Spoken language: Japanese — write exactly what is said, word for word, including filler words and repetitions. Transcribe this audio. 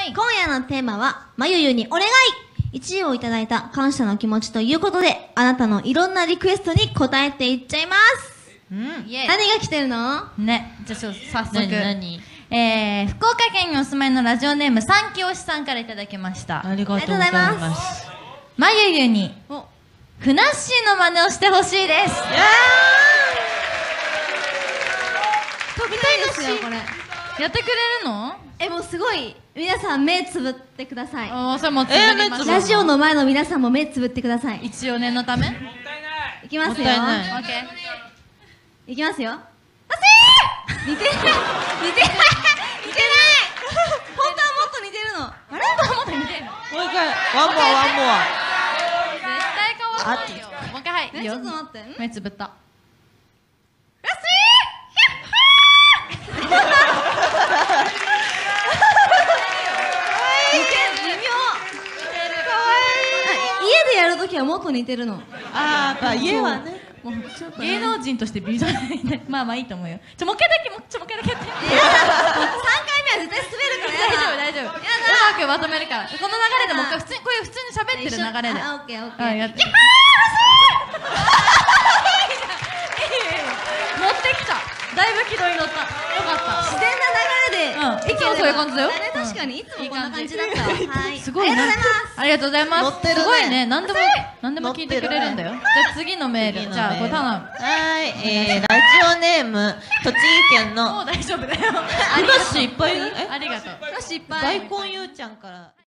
い。今夜のテーマは、まゆゆにお願い !いち 位をいただいた感謝の気持ちということで、あなたのいろんなリクエストに応えていっちゃいます。うん。何が来てるのね。じゃあちょっと早速。 何何えー、福岡県にお住まいのラジオネーム三木推しさんからいただきました。 ありがとうございます。 まゆゆに、ふなっしーの真似をしてほしいです。 飛びたいですよ、これ。 やってくれるの？ え、もうすごい、皆さん目つぶってください。 ああ、それもつぶりましょう。 ラジオの前の皆さんも目つぶってください。 一応念のため。 いきますよ。 もったいない。 オッケー。いきますよ。あせー似てない似てない似てない本当はもっと似てるの。あれ本当はもっと似てるの。 もう一回、ワンモアワンモア。 絶対変わらないよ。もう一回、はい。 ちょっと待って。 目つぶった。 家でやるときはもっと似てるの。 あー、家はね。 もうちょっと芸能人として美女でまあまあいいと思うよ。ちょもう一回だけもちょもう一回だけやって。 さんかいめは絶対滑るから。 大丈夫大丈夫。うまくまとめるから。この流れでもう一回普通にこういう普通に喋ってる流れで。 あ、オッケーオッケー。 あ、やって。持ってきた。だいぶ軌道に乗った。よかった。 自然な流れで。 うん。いつもそういう感じだよ。 確かにいつもこんな感じだったわ。はい。 すごいな。ありがとうございます。 乗ってるね。 すごいね。何でも何でも聞いてくれるんだよ。じゃあ次のメール。じゃあこれ頼む。 はい。えー、ラジオネーム栃木県の。 もう大丈夫だよ。 フラッシュいっぱいいる。 ありがとう。 フラッシュいっぱい。 大根ゆうちゃんから。